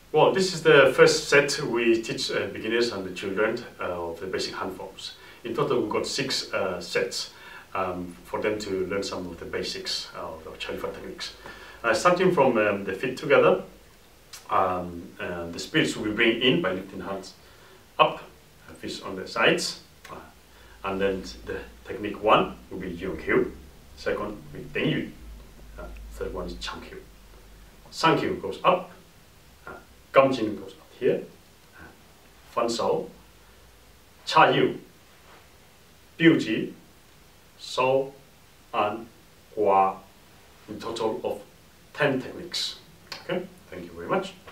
Well, this is the first set we teach beginners and the children of the basic hand forms. In total, we've got 6 sets for them to learn some of the basics of the Choy Lee Fut Techniques. Starting from the feet together, the spirits we bring in by lifting hands up, fists on the sides, and then the technique 1 will be Yong Kyu, second will be Deng Yu, third one is Chang Kyu. San Kyu goes up, Gam Jin goes up here, Fan Shou, Cha Yu, Biu Ji, Shou, and Hua, in total of 10 techniques. Okay, thank you very much.